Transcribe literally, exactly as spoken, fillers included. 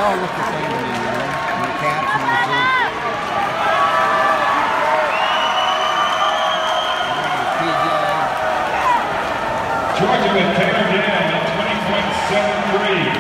all look the same to me, you know, and the caps and the suits. Georgia with Taylor Dale at twenty point seven three.